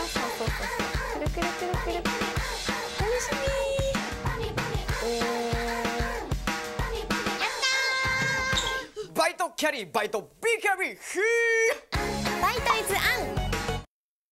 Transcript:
そうそうそう。くるくるくるくる。楽しみバイトキャリーバイト B キャリーバイトイズアン。